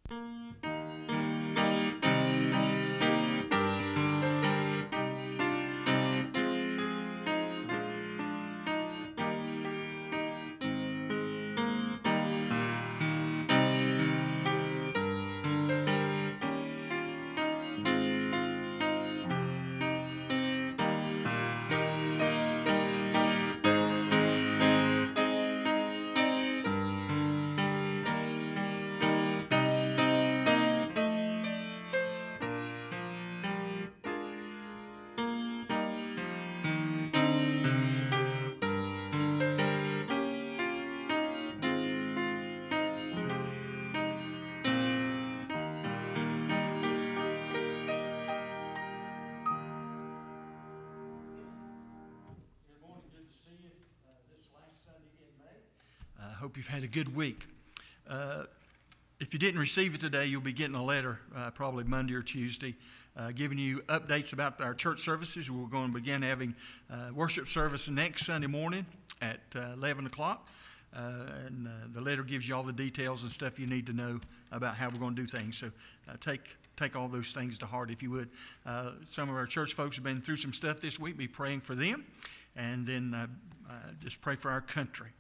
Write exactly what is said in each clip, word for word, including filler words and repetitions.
I hope you've had a good week. Uh, if you didn't receive it today, you'll be getting a letter uh, probably Monday or Tuesday uh, giving you updates about our church services. We're going to begin having uh, worship service next Sunday morning at uh, eleven o'clock. Uh, and uh, the letter gives you all the details and stuff you need to know about how we're going to do things. So uh, take take all those things to heart if you would. Uh, some of our church folks have been through some stuff this week. Be praying for them. And then uh, uh, just pray for our country.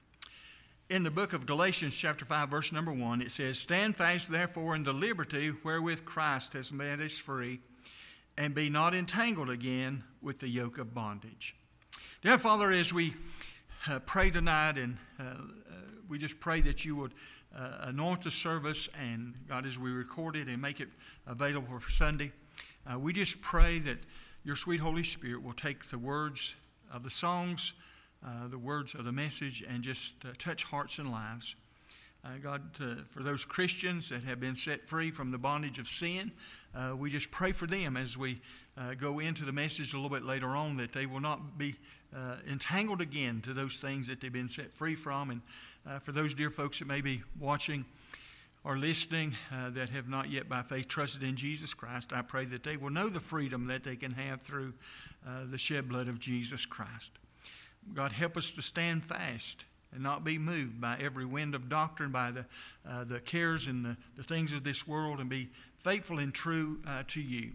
In the book of Galatians chapter five, verse number one, it says, "Stand fast therefore in the liberty wherewith Christ has made us free, and be not entangled again with the yoke of bondage." Dear Father, as we uh, pray tonight, and uh, uh, we just pray that you would uh, anoint the service, and God, as we record it and make it available for Sunday, uh, we just pray that your sweet Holy Spirit will take the words of the songs, Uh, the words of the message, and just uh, touch hearts and lives. Uh, God, uh, for those Christians that have been set free from the bondage of sin, uh, we just pray for them as we uh, go into the message a little bit later on, that they will not be uh, entangled again to those things that they've been set free from. And uh, for those dear folks that may be watching or listening uh, that have not yet by faith trusted in Jesus Christ, I pray that they will know the freedom that they can have through uh, the shed blood of Jesus Christ. God, help us to stand fast and not be moved by every wind of doctrine, by the uh, the cares and the, the things of this world, and be faithful and true uh, to you.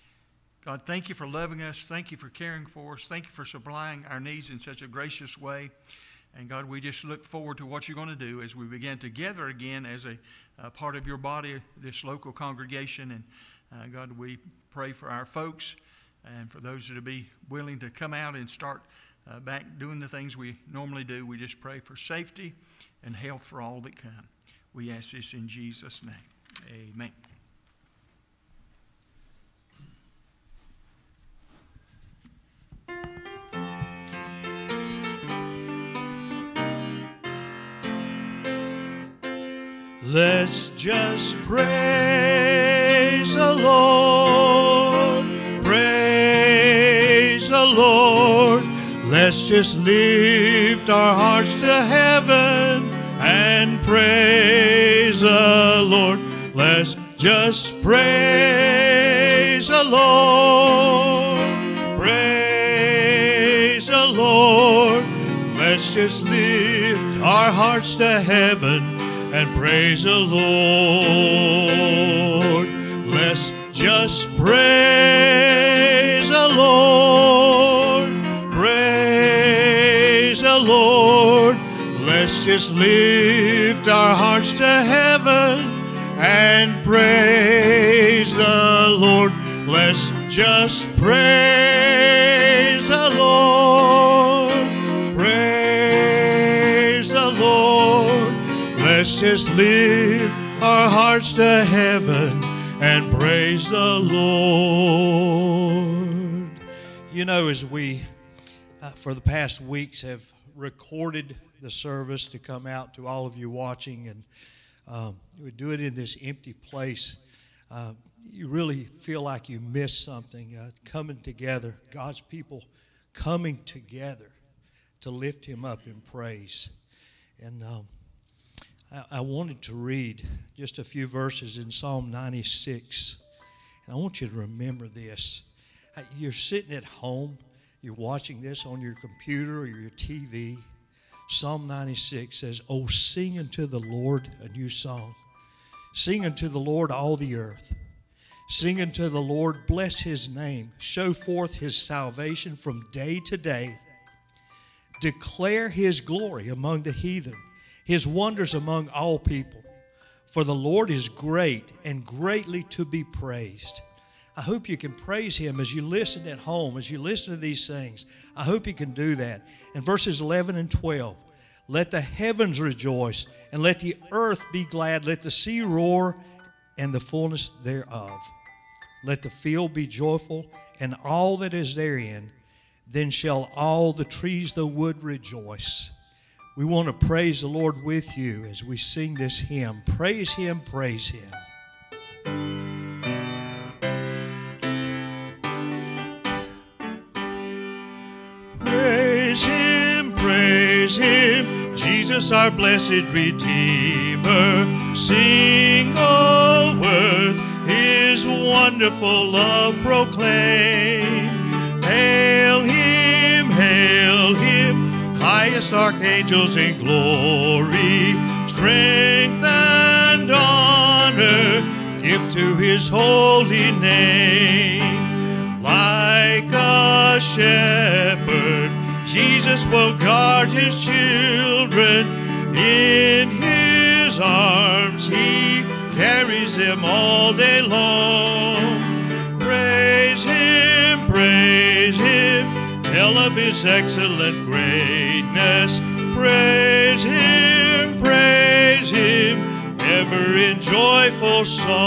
God, thank you for loving us. Thank you for caring for us. Thank you for supplying our needs in such a gracious way. And God, we just look forward to what you're going to do as we begin together again as a, a part of your body, this local congregation. And uh, God, we pray for our folks and for those that will be willing to come out and start Uh, back doing the things we normally do. We just pray for safety and health for all that come. We ask this in Jesus' name. Amen. Let's just praise the Lord, praise the Lord. Let's just lift our hearts to heaven and praise the Lord. Let's just praise the Lord, praise the Lord. Let's just lift our hearts to heaven and praise the Lord. Let's just praise the Lord, praise the Lord. Let's just lift our hearts to heaven and praise the Lord. Let's just praise the Lord, praise the Lord. Let's just lift our hearts to heaven and praise the Lord. You know, as we, uh, for the past weeks, have recorded the service to come out to all of you watching, and um, we do it in this empty place, uh, you really feel like you missed something, uh, coming together, God's people coming together to lift him up in praise. And um, I, I wanted to read just a few verses in Psalm ninety-six. And I want you to remember this. You're sitting at home, you're watching this on your computer or your T V. Psalm ninety-six says, "Oh, sing unto the Lord a new song. Sing unto the Lord all the earth. Sing unto the Lord, bless his name. Show forth his salvation from day to day. Declare his glory among the heathen, his wonders among all people. For the Lord is great and greatly to be praised. I hope you can praise him as you listen at home, as you listen to these things. I hope you can do that. In verses eleven and twelve, let the heavens rejoice, and let the earth be glad. Let the sea roar, and the fullness thereof. Let the field be joyful, and all that is therein. Then shall all the trees of the wood rejoice. We want to praise the Lord with you as we sing this hymn. Praise him, praise him. Praise him, praise him, Jesus our blessed Redeemer. Sing, O earth, his wonderful love proclaim. Hail him, hail him, highest archangels in glory. Strength and honor give to his holy name. Like a shepherd, Jesus will guard his children. In his arms he carries them all day long. Praise him, praise him, tell of his excellent greatness. Praise him, praise him, ever in joyful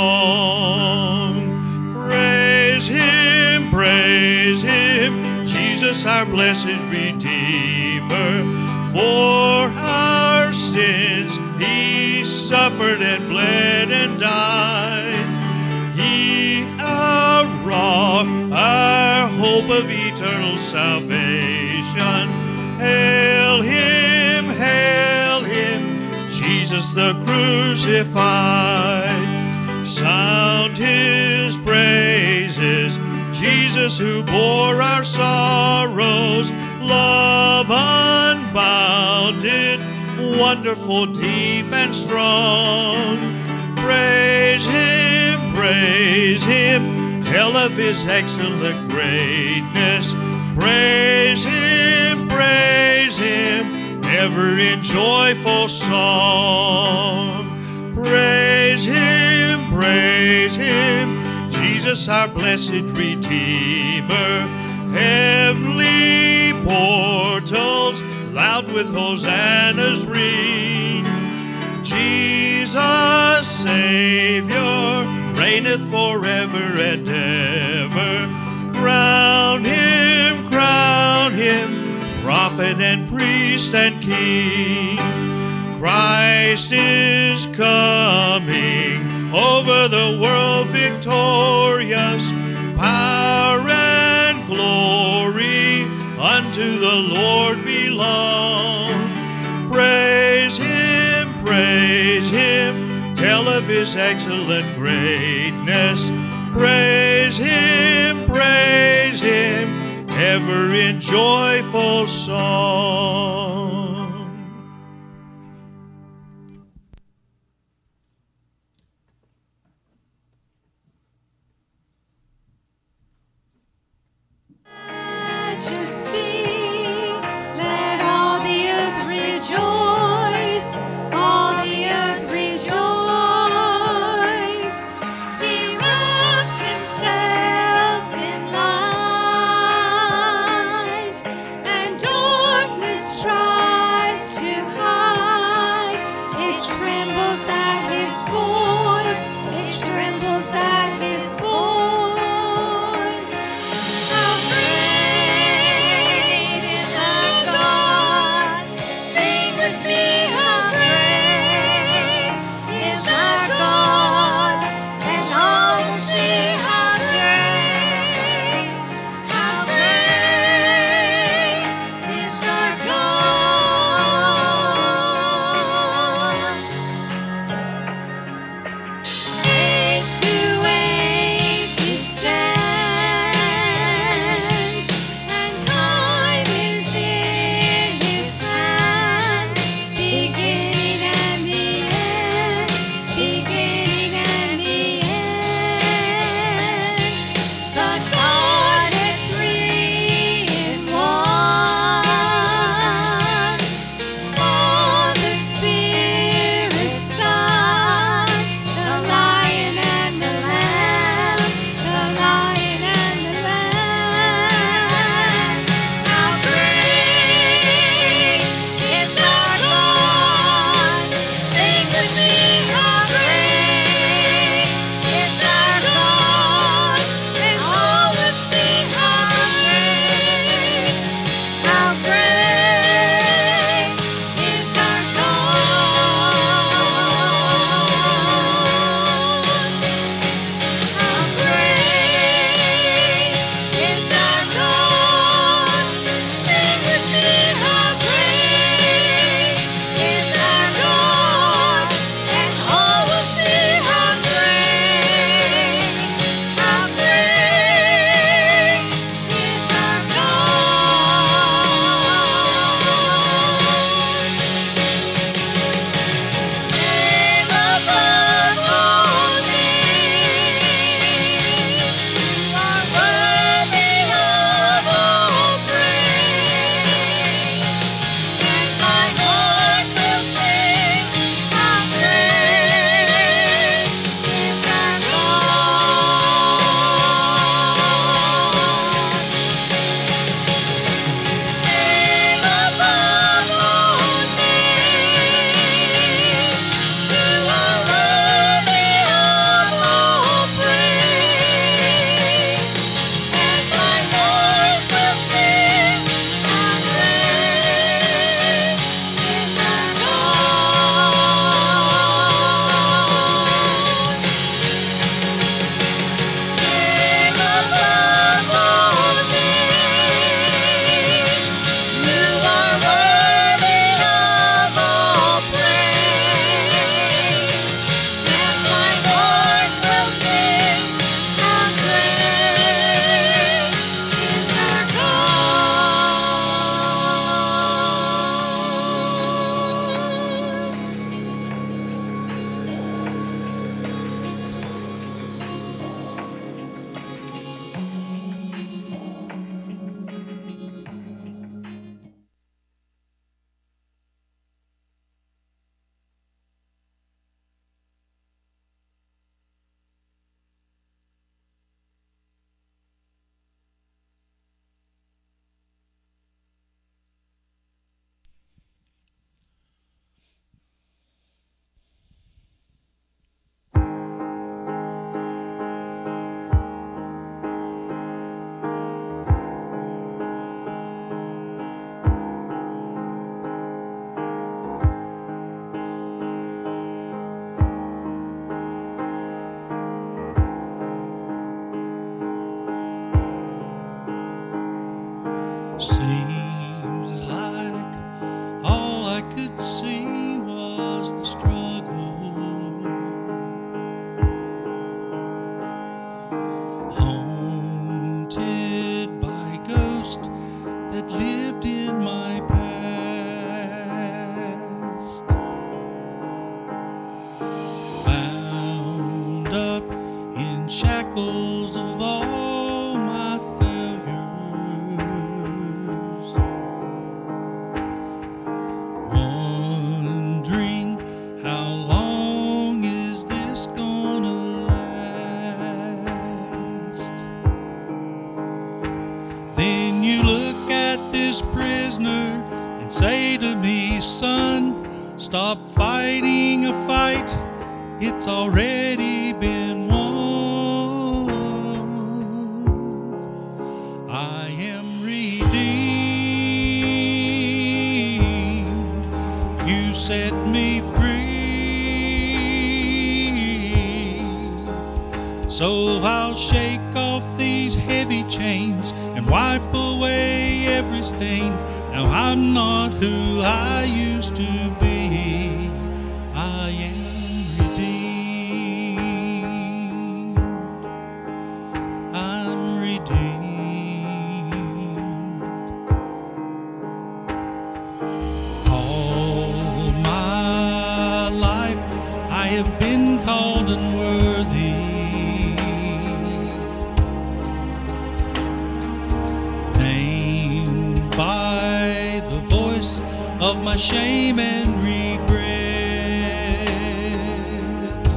song. Praise him, praise him, Jesus our blessed Redeemer. For our sins he suffered and bled and died. He, our rock, our hope of eternal salvation. Hail him, hail him, Jesus the crucified. Sound his praises, Jesus who bore our sorrows. Love unbounded, wonderful, deep, and strong. Praise him, praise him, tell of his excellent greatness. Praise him, praise him, ever in joyful song. Praise him, praise him, Jesus our blessed Redeemer. Heavenly portals loud with hosannas ring. Jesus Savior reigneth forever and ever. Crown him, crown him, prophet and priest and king. Christ is coming over the world victorious. Power and glory unto the Lord belong. Praise him, praise him, tell of his excellent greatness. Praise him, praise him, ever in joyful song. To Seems like all I could see was the struggle. Haunted by ghosts that lived in my past. Bound up in shackles of all my failures, wondering how long is this gonna last. Then you look at this prisoner and say to me, son, stop fighting a fight, it's already been won. I am redeemed, you set me free. So I'll shake off these heavy chains and wipe away every stain. Now I'm not who I used to be. I am redeemed. I'm redeemed. All my life I have been called unworthy. Named by the voice of my shame and regret.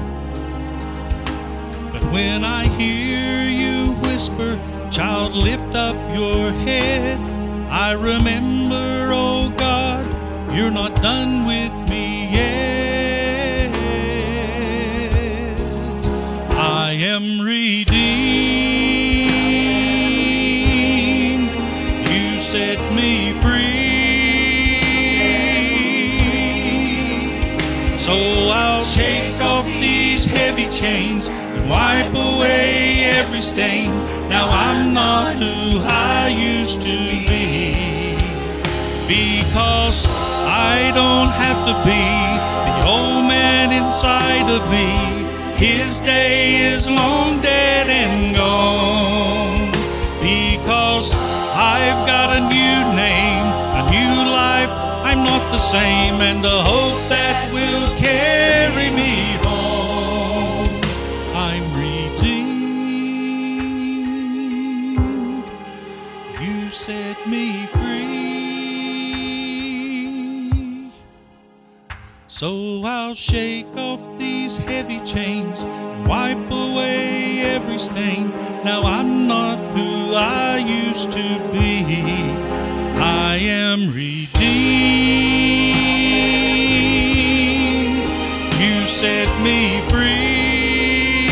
But when I hear you whisper, child, lift up your head, I remember, oh God, you're not done with me yet. I am redeemed, you set me free. So I'll shake off these heavy chains and wipe away every stain. Now I'm not who I used to be, because I don't have to be the old man inside of me. His day is long dead and gone, because I've got a new name, a new life. I'm not the same, and a hope that will carry me home. I'm redeemed, you set me free. So I'll shake off these heavy chains and wipe away every stain. Now I'm not who I used to be. I am redeemed, you set me free.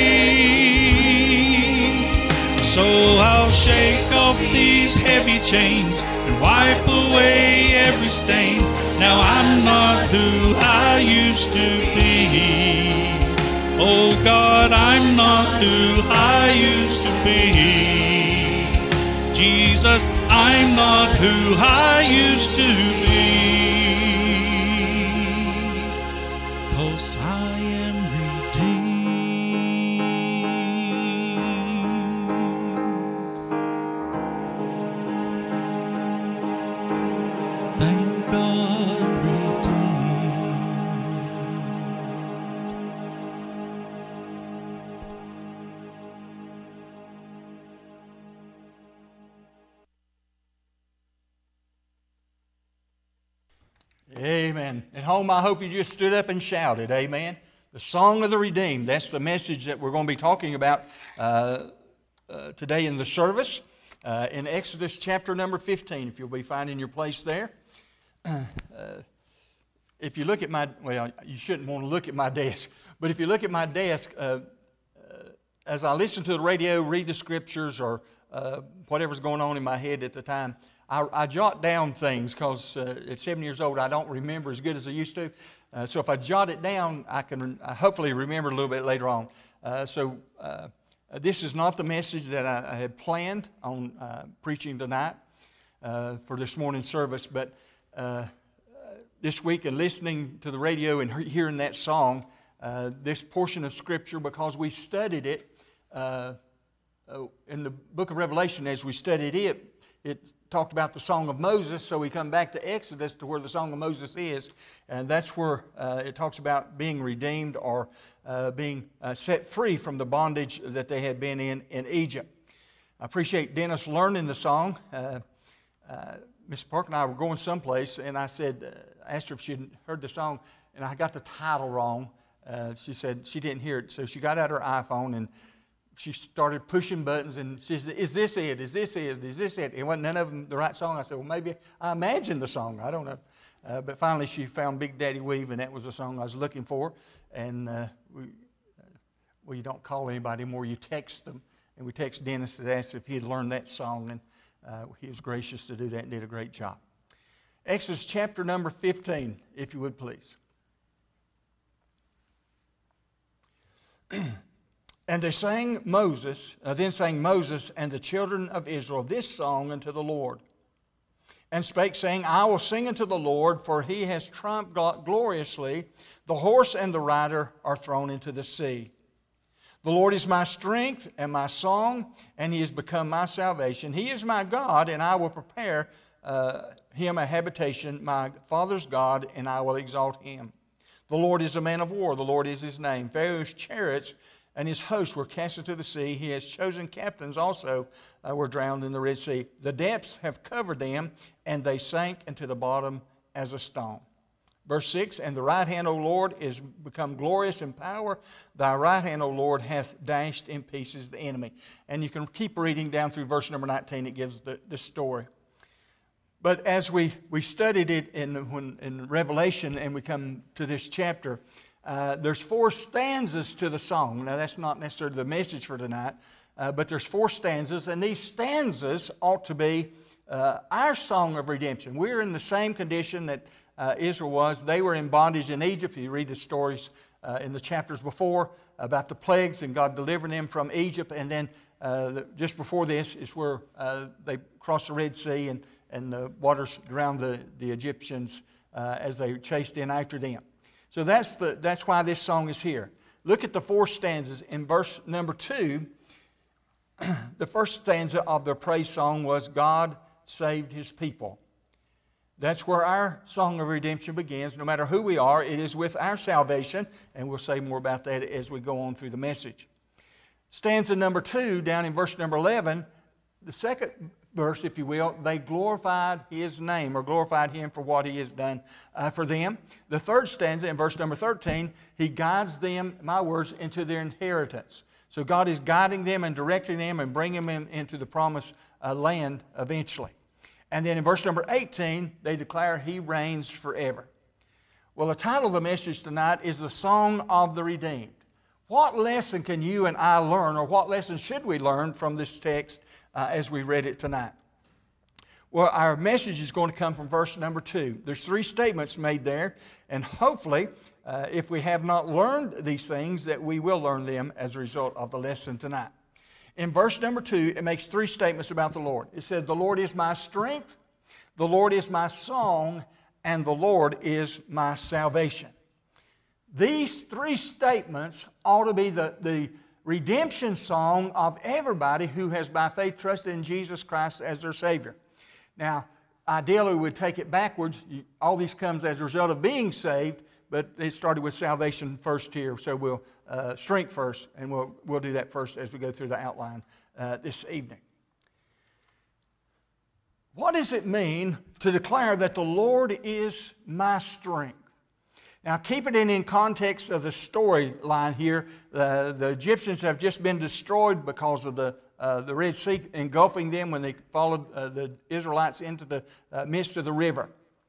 So I'll shake off these heavy chains and wipe away every stain. Now I'm not who I used to be. Oh God, I'm not who I used to be. Jesus, I'm not who I used to be. 'Cause I am redeemed. Thank God, redeemed. Amen. At home, I hope you just stood up and shouted, amen. The Song of the Redeemed. That's the message that we're going to be talking about uh, uh, today in the service. Uh, in Exodus chapter number fifteen, if you'll be finding your place there. Uh, if you look at my, well, you shouldn't want to look at my desk, but if you look at my desk, uh, uh, as I listen to the radio, read the scriptures, or uh, whatever's going on in my head at the time, I, I jot down things because uh, at seven years old, I don't remember as good as I used to. Uh, so if I jot it down, I can I hopefully remember a little bit later on. Uh, so uh, this is not the message that I, I had planned on uh, preaching tonight. uh, for this morning's service, but uh, this week in listening to the radio and hearing that song, uh, this portion of Scripture, because we studied it uh, uh, in the book of Revelation, as we studied it, it talked about the Song of Moses, so we come back to Exodus to where the Song of Moses is, and that's where uh, it talks about being redeemed or uh, being uh, set free from the bondage that they had been in in Egypt. I appreciate Dennis learning the song. Uh, uh, Miss Park and I were going someplace, and I said, uh, I asked her if she'd heard the song, and I got the title wrong. Uh, she said she didn't hear it, so she got out her iPhone and she started pushing buttons, and she said, is this it? Is this it? Is this it? It wasn't none of them the right song. I said, well, maybe I imagined the song. I don't know. Uh, but finally she found Big Daddy Weave, and that was the song I was looking for. And uh, we, uh, well, you don't call anybody anymore. You text them. And we texted Dennis and asked if he had learned that song, and uh, he was gracious to do that and did a great job. Exodus chapter number fifteen, if you would please. And they sang Moses, uh, then sang Moses and the children of Israel this song unto the Lord. And spake, saying, I will sing unto the Lord, for he has triumphed gloriously. The horse and the rider are thrown into the sea. The Lord is my strength and my song, and he has become my salvation. He is my God, and I will prepare uh, him a habitation, my father's God, and I will exalt him. The Lord is a man of war. The Lord is his name. Pharaoh's chariots and his hosts were cast into the sea. He has chosen captains also uh, were drowned in the Red Sea. The depths have covered them, and they sank into the bottom as a stone. Verse six, and the right hand, O Lord, is become glorious in power. Thy right hand, O Lord, hath dashed in pieces the enemy. And you can keep reading down through verse number nineteen. It gives the, the story. But as we, we studied it in, when, in Revelation and we come to this chapter, uh, there's four stanzas to the song. Now, that's not necessarily the message for tonight, uh, but there's four stanzas, and these stanzas ought to be uh, our song of redemption. We're in the same condition that uh, Israel was. They were in bondage in Egypt. You read the stories uh, in the chapters before about the plagues and God delivering them from Egypt, and then uh, the, just before this is where uh, they crossed the Red Sea, and and the waters drowned the, the Egyptians uh, as they chased in after them. So that's, the, that's why this song is here. Look at the four stanzas. In verse number two, the first stanza of the praise song was, God saved his people. That's where our song of redemption begins. No matter who we are, it is with our salvation, and we'll say more about that as we go on through the message. Stanza number two, down in verse number eleven, the second verse, if you will, they glorified his name, or glorified him for what he has done uh, for them. The third stanza in verse number thirteen, he guides them, my words, into their inheritance. So God is guiding them and directing them and bringing them into the promised uh, land eventually. And then in verse number eighteen, they declare he reigns forever. Well, the title of the message tonight is the Song of the Redeemed. What lesson can you and I learn, or what lesson should we learn from this text uh, as we read it tonight? Well, our message is going to come from verse number two. There's three statements made there, and hopefully, uh, if we have not learned these things, that we will learn them as a result of the lesson tonight. In verse number two, it makes three statements about the Lord. It says, the Lord is my strength, the Lord is my song, and the Lord is my salvation. These three statements ought to be the, the redemption song of everybody who has by faith trusted in Jesus Christ as their Savior. Now, ideally we would take it backwards. All these comes as a result of being saved, but it started with salvation first here. So we'll uh, strength first, and we'll, we'll do that first as we go through the outline uh, this evening. What does it mean to declare that the Lord is my strength? Now, keep it in, in context of the storyline here. Uh, the Egyptians have just been destroyed because of the, uh, the Red Sea engulfing them when they followed uh, the Israelites into the uh, midst of the river.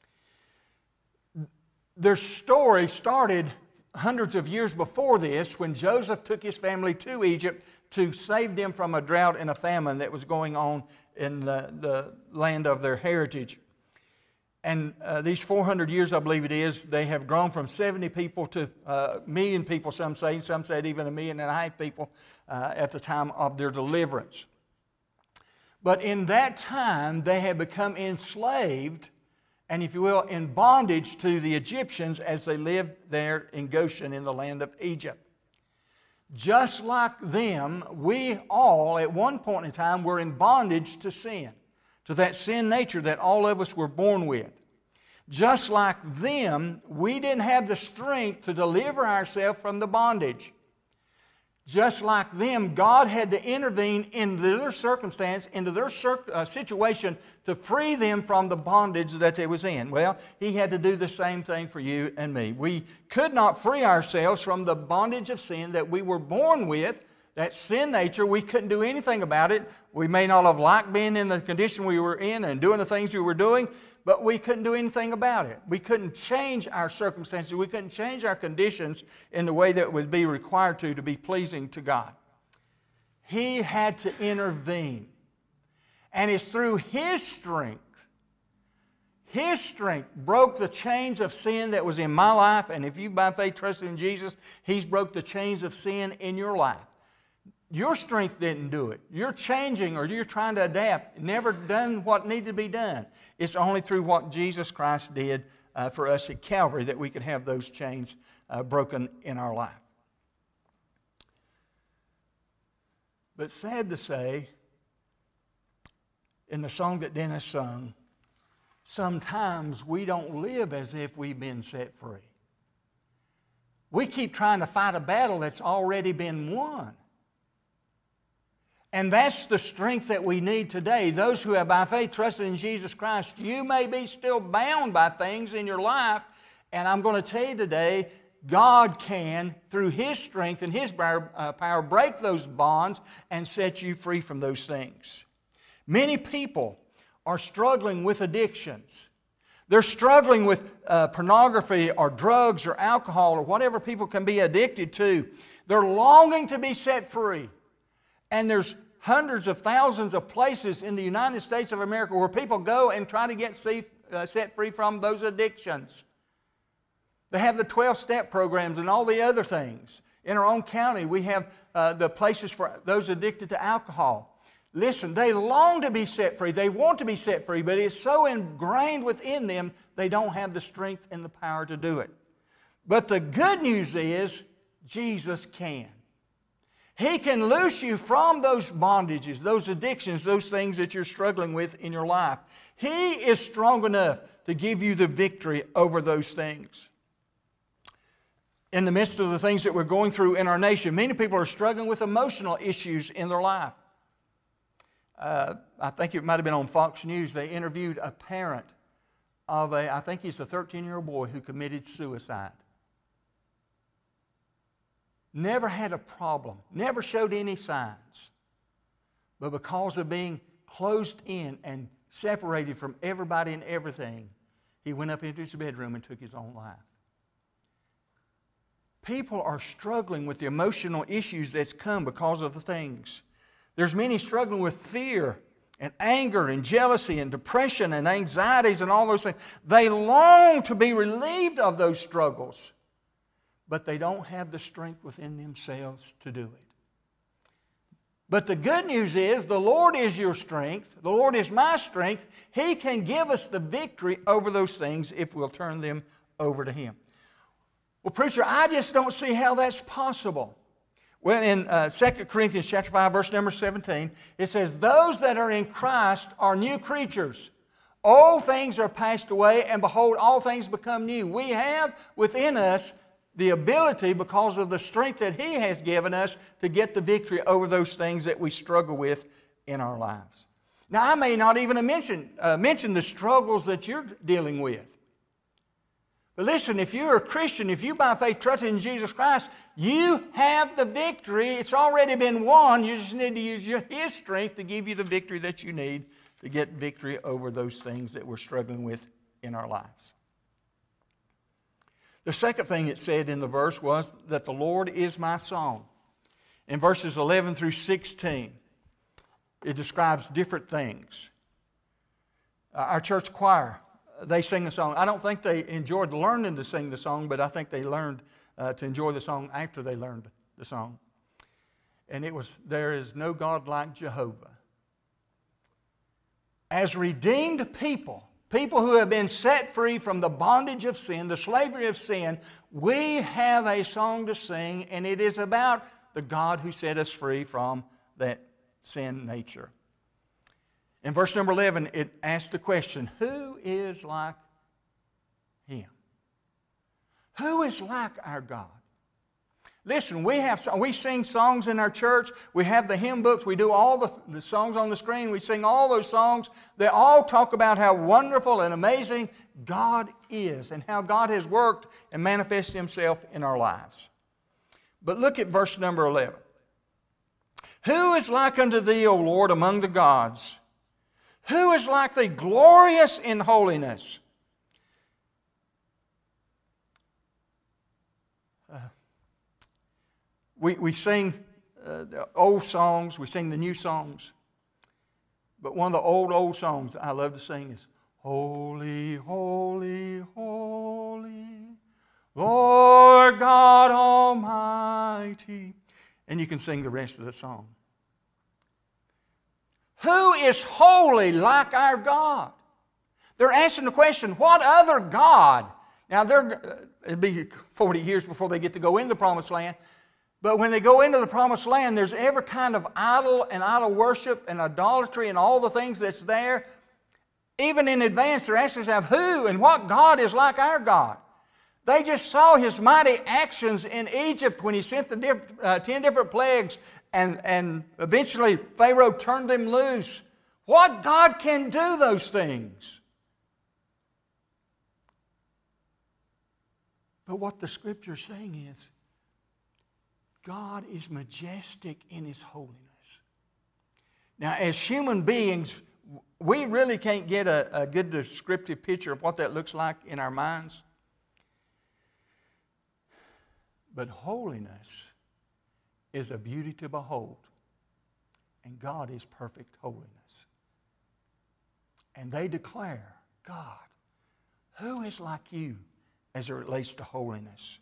Their story started hundreds of years before this, when Joseph took his family to Egypt to save them from a drought and a famine that was going on in the, the land of their heritage. And uh, these four hundred years, I believe it is, they have grown from seventy people to a uh, million people, some say. Some said even a million and a half people uh, at the time of their deliverance. But in that time, they had become enslaved, and if you will, in bondage to the Egyptians as they lived there in Goshen in the land of Egypt. Just like them, we all at one point in time were in bondage to sin, to that sin nature that all of us were born with. Just like them, we didn't have the strength to deliver ourselves from the bondage. Just like them, God had to intervene into their circumstance, into their uh, situation to free them from the bondage that they was in. Well, He had to do the same thing for you and me. We could not free ourselves from the bondage of sin that we were born with, that sin nature. We couldn't do anything about it. We may not have liked being in the condition we were in and doing the things we were doing, but we couldn't do anything about it. We couldn't change our circumstances. We couldn't change our conditions in the way that would be required to, to be pleasing to God. He had to intervene. And it's through His strength, His strength broke the chains of sin that was in my life. And if you by faith trusted in Jesus, He's broke the chains of sin in your life. Your strength didn't do it. You're changing or you're trying to adapt. Never done what needed to be done. It's only through what Jesus Christ did uh, for us at Calvary that we could have those chains uh, broken in our life. But sad to say, in the song that Dennis sung, sometimes we don't live as if we've been set free. We keep trying to fight a battle that's already been won. And that's the strength that we need today. Those who have by faith trusted in Jesus Christ, you may be still bound by things in your life. And I'm going to tell you today, God can, through His strength and His power, uh, power, break those bonds and set you free from those things. Many people are struggling with addictions. They're struggling with uh, pornography or drugs or alcohol or whatever people can be addicted to. They're longing to be set free. And there's hundreds of thousands of places in the United States of America where people go and try to get see, uh, set free from those addictions. They have the twelve-step programs and all the other things. In our own county, we have uh, the places for those addicted to alcohol. Listen, they long to be set free. They want to be set free, but it's so ingrained within them, they don't have the strength and the power to do it. But the good news is, Jesus can. He can loose you from those bondages, those addictions, those things that you're struggling with in your life. He is strong enough to give you the victory over those things. In the midst of the things that we're going through in our nation, many people are struggling with emotional issues in their life. Uh, I think it might have been on Fox News. They interviewed a parent of a, I think he's a thirteen-year-old boy who committed suicide. Never had a problem, never showed any signs. But because of being closed in and separated from everybody and everything, he went up into his bedroom and took his own life. People are struggling with the emotional issues that's come because of the things. There's many struggling with fear and anger and jealousy and depression and anxieties and all those things. They long to be relieved of those struggles, but they don't have the strength within themselves to do it. But the good news is the Lord is your strength. The Lord is my strength. He can give us the victory over those things if we'll turn them over to Him. Well, preacher, I just don't see how that's possible. Well, in uh, Second Corinthians chapter five, verse number seventeen, it says, "Those that are in Christ are new creatures. All things are passed away, and behold, all things become new." We have within us the ability, because of the strength that He has given us, to get the victory over those things that we struggle with in our lives. Now, I may not even mention, uh, mention the struggles that you're dealing with. But listen, if you're a Christian, if you by faith trust in Jesus Christ, you have the victory. It's already been won. You just need to use your, His strength to give you the victory that you need to get victory over those things that we're struggling with in our lives. The second thing it said in the verse was that the Lord is my song. In verses eleven through sixteen, it describes different things. Uh, our church choir, they sing a song. I don't think they enjoyed learning to sing the song, but I think they learned uh, to enjoy the song after they learned the song. And it was, "There is no God like Jehovah." as redeemed people, people who have been set free from the bondage of sin, the slavery of sin, we have a song to sing, and it is about the God who set us free from that sin nature. In verse number eleven, it asks the question, who is like Him? Who is like our God? Listen, we have we sing songs in our church. We have the hymn books. We do all the, the songs on the screen. We sing all those songs. They all talk about how wonderful and amazing God is and how God has worked and manifested Himself in our lives. But look at verse number eleven. Who is like unto Thee, O Lord, among the gods? Who is like Thee, glorious in holiness? Uh, we, we sing uh, the old songs, we sing the new songs. But one of the old, old songs that I love to sing is, Holy, holy, holy, Lord God Almighty. And you can sing the rest of the song. Who is holy like our God? They're asking the question, what other God? Now, they're, it'll be forty years before they get to go into the Promised Land. But when they go into the Promised Land, there's every kind of idol and idol worship and idolatry and all the things that's there. Even in advance, they're asking themselves, who and what God is like our God? They just saw His mighty actions in Egypt when He sent the diff, uh, ten different plagues and, and eventually Pharaoh turned them loose. What God can do those things? But what the Scripture is saying is, God is majestic in His holiness. Now, as human beings, we really can't get a, a good descriptive picture of what that looks like in our minds. But holiness is a beauty to behold. And God is perfect holiness. And they declare, God, who is like You as it relates to holiness?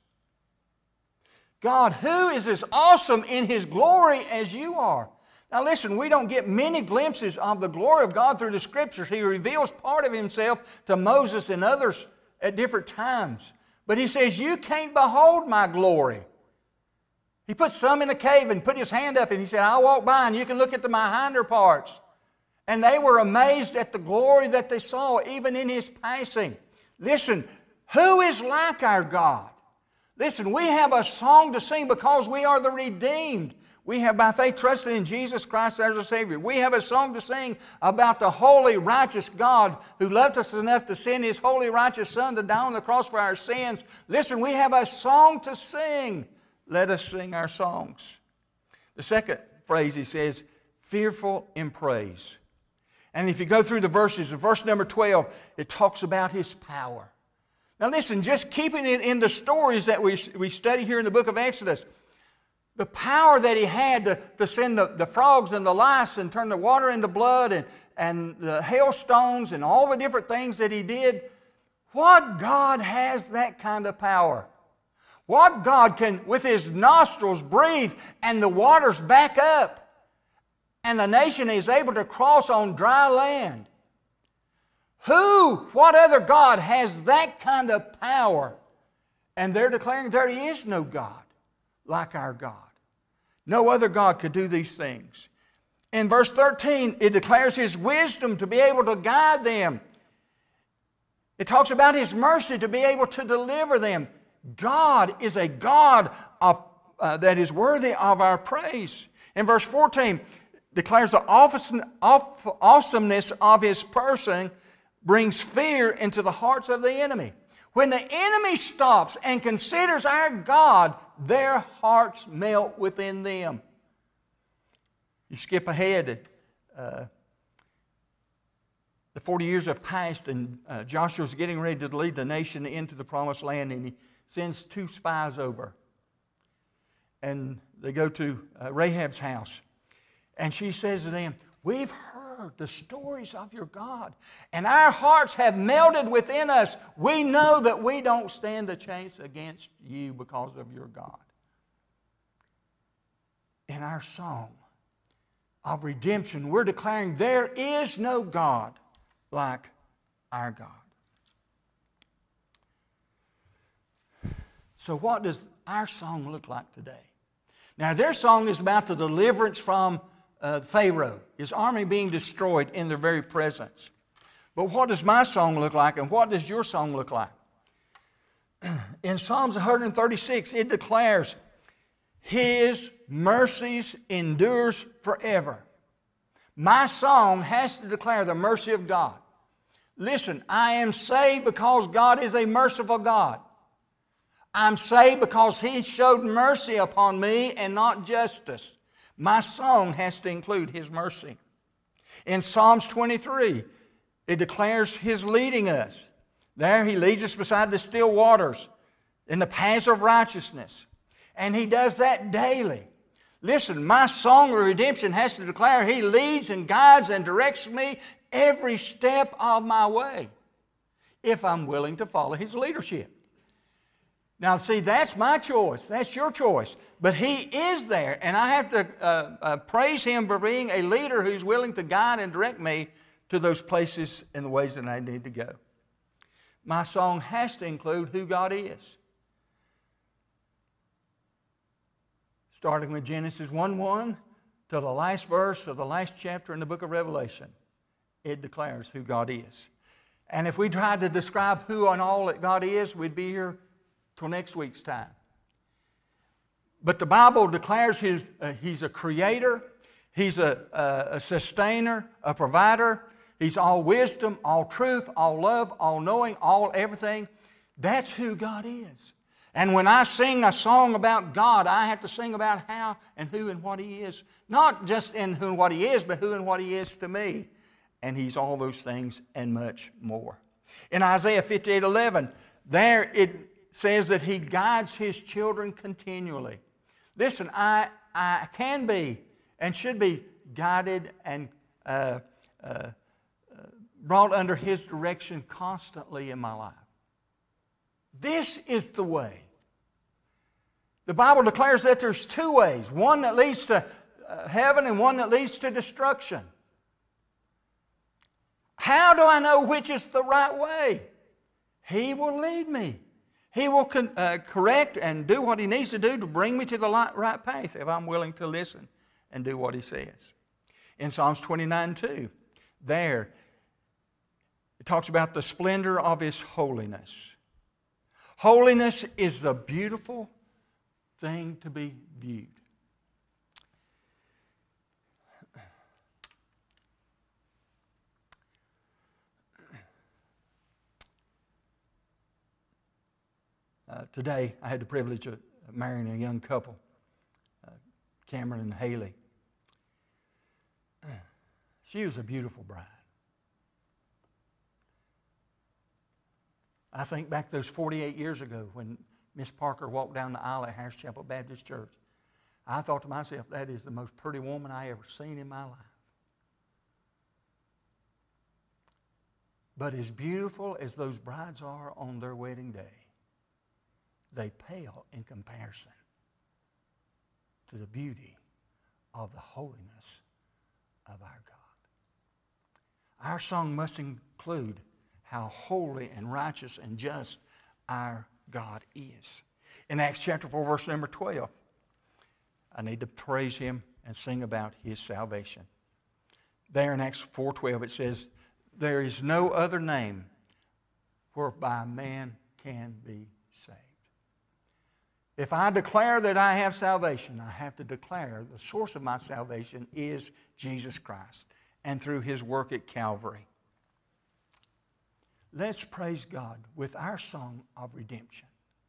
God, who is as awesome in His glory as You are? Now listen, we don't get many glimpses of the glory of God through the Scriptures. He reveals part of Himself to Moses and others at different times. But He says, you can't behold My glory. He put some in a cave and put His hand up and He said, I'll walk by and you can look at the, my hinder parts. And they were amazed at the glory that they saw even in His passing. Listen, who is like our God? Listen, we have a song to sing because we are the redeemed. We have by faith trusted in Jesus Christ as our Savior. We have a song to sing about the holy, righteous God who loved us enough to send His holy, righteous Son to die on the cross for our sins. Listen, we have a song to sing. Let us sing our songs. The second phrase he says, fearful in praise. And if you go through the verses, in verse number twelve, it talks about His power. Now listen, just keeping it in the stories that we, we study here in the book of Exodus, the power that He had to, to send the, the frogs and the lice and turn the water into blood and, and the hailstones and all the different things that He did. What God has that kind of power? What God can, with His nostrils, breathe and the waters back up and the nation is able to cross on dry land? Who, what other God has that kind of power? And they're declaring there is no God like our God. No other God could do these things. In verse thirteen, it declares His wisdom to be able to guide them. It talks about His mercy to be able to deliver them. God is a God of, uh, that is worthy of our praise. In verse fourteen, declares the awesomeness of His person brings fear into the hearts of the enemy. When the enemy stops and considers our God, their hearts melt within them. You skip ahead. Uh, the forty years have passed and uh, Joshua's getting ready to lead the nation into the Promised Land, and he sends two spies over. And they go to uh, Rahab's house. And she says to them, we've heard the stories of your God, and our hearts have melted within us. We know that we don't stand a chance against You because of your God. In our song of redemption, we're declaring there is no God like our God. So what does our song look like today? Now, their song is about the deliverance from uh, Pharaoh, his army being destroyed in their very presence. But what does my song look like, and what does your song look like? In Psalms one thirty-six, it declares, His mercies endures forever. My song has to declare the mercy of God. Listen, I am saved because God is a merciful God. I'm saved because He showed mercy upon me and not justice. My song has to include His mercy. In Psalms twenty-three, it declares His leading us. There He leads us beside the still waters in the paths of righteousness. And He does that daily. Listen, my song of redemption has to declare He leads and guides and directs me every step of my way if I'm willing to follow His leadership. Now, see, that's my choice. That's your choice. But He is there, and I have to uh, uh, praise Him for being a leader who's willing to guide and direct me to those places and the ways that I need to go. My song has to include who God is. Starting with Genesis one one to the last verse of the last chapter in the book of Revelation, it declares who God is. And if we tried to describe who and all that God is, we'd be here till next week's time. But the Bible declares his, uh, He's a creator, He's a, a, a sustainer, a provider. He's all wisdom, all truth, all love, all knowing, all everything. That's who God is. And when I sing a song about God, I have to sing about how and who and what He is. Not just in who and what He is, but who and what He is to me. And He's all those things and much more. In Isaiah fifty-eight eleven, there it says that He guides His children continually. Listen, I, I can be and should be guided and uh, uh, brought under His direction constantly in my life. This is the way. The Bible declares that there's two ways, one that leads to uh, heaven and one that leads to destruction. How do I know which is the right way? He will lead me. He will con- uh, correct and do what He needs to do to bring me to the right path if I'm willing to listen and do what He says. In Psalms twenty-nine two, there it talks about the splendor of His holiness. Holiness is the beautiful thing to be viewed. Uh, today, I had the privilege of marrying a young couple, uh, Cameron and Haley. She was a beautiful bride. I think back those forty-eight years ago when Miss Parker walked down the aisle at Harris Chapel Baptist Church. I thought to myself, that is the most pretty woman I ever seen in my life. But as beautiful as those brides are on their wedding day, they pale in comparison to the beauty of the holiness of our God. Our song must include how holy and righteous and just our God is. In Acts chapter four, verse number twelve, I need to praise Him and sing about His salvation. There in Acts four twelve it says, there is no other name whereby man can be saved. If I declare that I have salvation, I have to declare the source of my salvation is Jesus Christ and through His work at Calvary. Let's praise God with our song of redemption.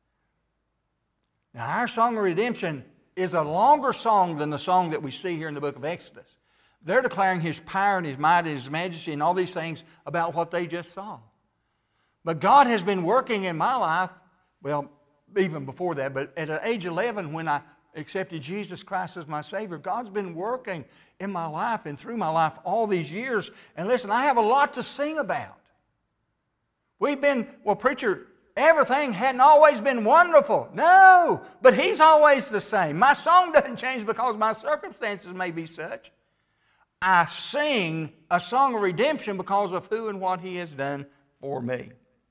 Now, our song of redemption is a longer song than the song that we see here in the book of Exodus. They're declaring His power and His might and His majesty and all these things about what they just saw. But God has been working in my life, well, even before that, but at age eleven when I accepted Jesus Christ as my Savior, God's been working in my life and through my life all these years. And listen, I have a lot to sing about. We've been, well, preacher, everything hadn't always been wonderful. No, but He's always the same. My song doesn't change because my circumstances may be such. I sing a song of redemption because of who and what He has done for me.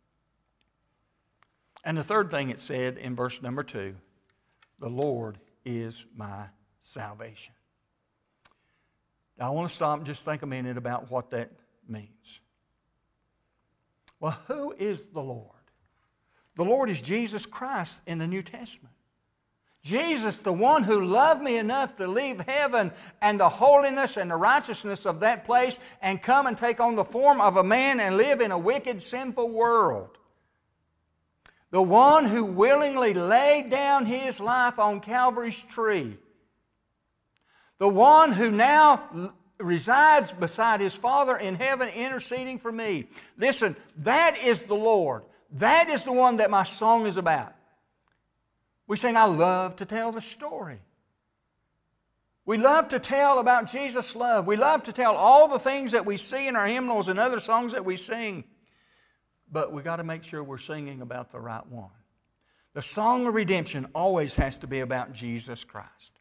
And the third thing it said in verse number two, the Lord is my salvation. Now I want to stop and just think a minute about what that means. Well, who is the Lord? The Lord is Jesus Christ in the New Testament. Jesus, the one who loved me enough to leave heaven and the holiness and the righteousness of that place and come and take on the form of a man and live in a wicked, sinful world. The one who willingly laid down His life on Calvary's tree. The one who now resides beside His Father in heaven interceding for me. Listen, that is the Lord. That is the one that my song is about. We sing, I love to tell the story. We love to tell about Jesus' love. We love to tell all the things that we see in our hymnals and other songs that we sing. But we've got to make sure we're singing about the right one. The song of redemption always has to be about Jesus Christ.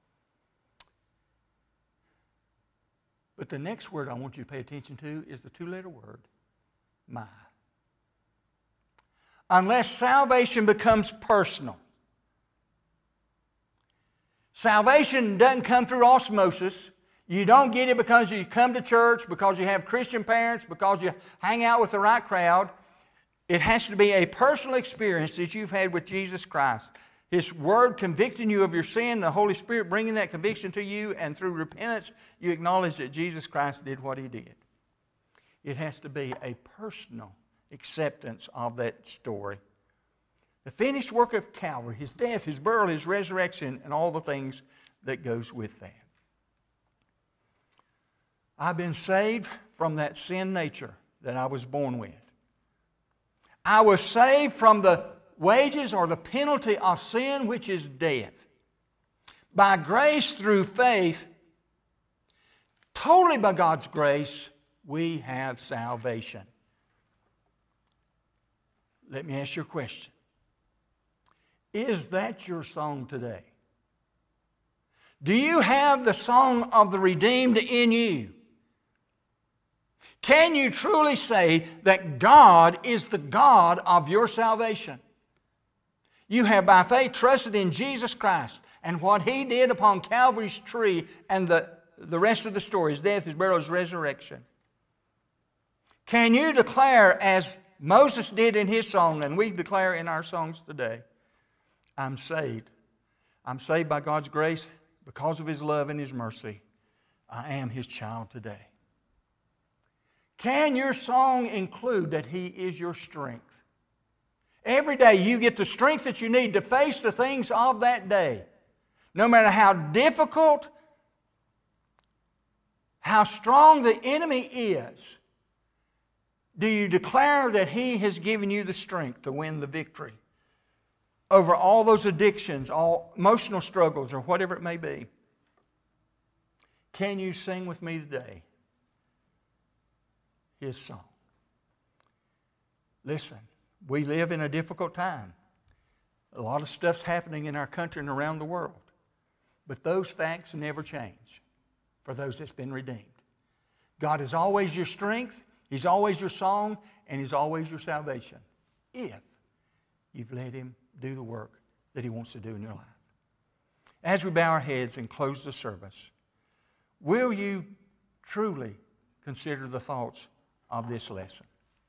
But the next word I want you to pay attention to is the two-letter word, my. Unless salvation becomes personal. Salvation doesn't come through osmosis. You don't get it because you come to church, because you have Christian parents, because you hang out with the right crowd. It has to be a personal experience that you've had with Jesus Christ. His Word convicting you of your sin, the Holy Spirit bringing that conviction to you, and through repentance you acknowledge that Jesus Christ did what He did. It has to be a personal acceptance of that story. The finished work of Calvary, His death, His burial, His resurrection, and all the things that goes with that. I've been saved from that sin nature that I was born with. I was saved from the wages or the penalty of sin, which is death. By grace through faith, totally by God's grace, we have salvation. Let me ask you a question. Is that your song today? Do you have the song of the redeemed in you? Can you truly say that God is the God of your salvation? You have by faith trusted in Jesus Christ and what He did upon Calvary's tree and the, the rest of the story, His death, His burial, His resurrection. Can you declare, as Moses did in his song, and we declare in our songs today, I'm saved. I'm saved by God's grace because of His love and His mercy. I am His child today. Can your song include that He is your strength? Every day you get the strength that you need to face the things of that day. No matter how difficult, how strong the enemy is, do you declare that He has given you the strength to win the victory over all those addictions, all emotional struggles, or whatever it may be? Can you sing with me today His song? Listen, we live in a difficult time. A lot of stuff's happening in our country and around the world. But those facts never change for those that's been redeemed. God is always your strength, He's always your song, and He's always your salvation, if you've let Him do the work that He wants to do in your life. As we bow our heads and close the service, will you truly consider the thoughts of this lesson?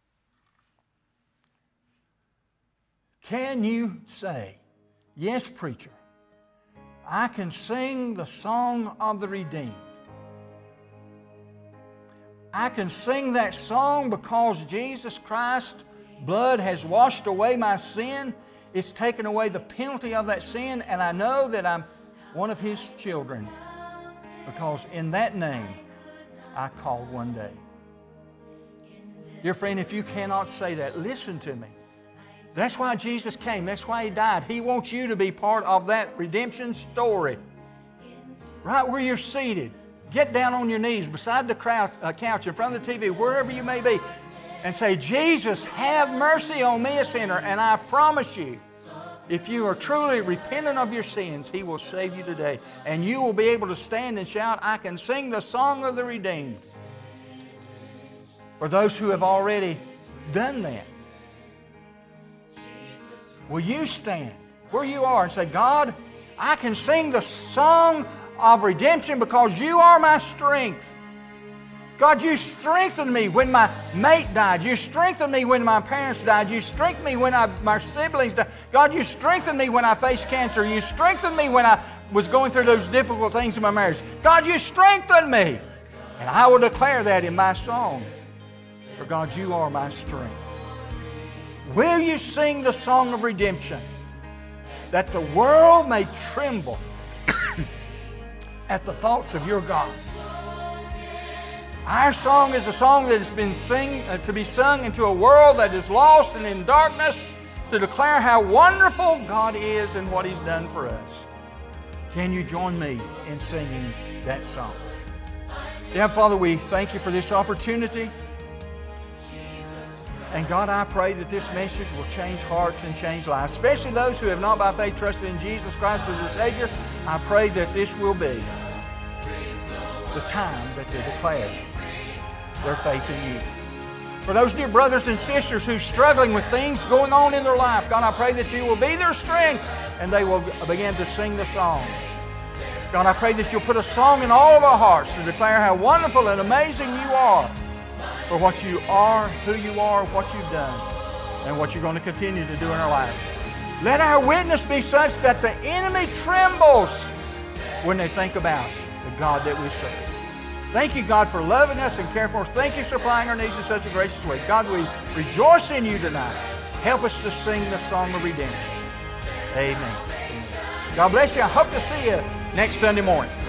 Can you say, yes, preacher, I can sing the song of the redeemed. I can sing that song because Jesus Christ's blood has washed away my sin. It's taken away the penalty of that sin, and I know that I'm one of His children because in that name I called one day. Dear friend, if you cannot say that, listen to me. That's why Jesus came. That's why He died. He wants you to be part of that redemption story. Right where you're seated, get down on your knees beside the crowd, uh, couch, in front of the T V, wherever you may be, and say, Jesus, have mercy on me, a sinner, and I promise you, If you are truly repentant of your sins, He will save you today. And you will be able to stand and shout, I can sing the song of the redeemed. For those who have already done that, will you stand where you are and say, God, I can sing the song of redemption because you are my strength. God, you strengthened me when my mate died. You strengthened me when my parents died. You strengthened me when I, my siblings died. God, you strengthened me when I faced cancer. You strengthened me when I was going through those difficult things in my marriage. God, you strengthened me. And I will declare that in my song. For God, you are my strength. Will you sing the song of redemption, that the world may tremble at the thoughts of your God? Our song is a song that has been sing, uh, to be sung into a world that is lost and in darkness, to declare how wonderful God is and what He's done for us. Can you join me in singing that song? Dear Father, we thank you for this opportunity. And God, I pray that this message will change hearts and change lives, especially those who have not by faith trusted in Jesus Christ as their Savior. I pray that this will be the time that they declare their faith in you. For those dear brothers and sisters who are struggling with things going on in their life, God, I pray that you will be their strength and they will begin to sing the song. God, I pray that you'll put a song in all of our hearts to declare how wonderful and amazing you are for what you are, who you are, what you've done, and what you're going to continue to do in our lives. Let our witness be such that the enemy trembles when they think about the God that we serve. Thank you, God, for loving us and caring for us. Thank you for supplying our needs in such a gracious way. God, we rejoice in you tonight. Help us to sing the song of redemption. Amen. God bless you. I hope to see you next Sunday morning.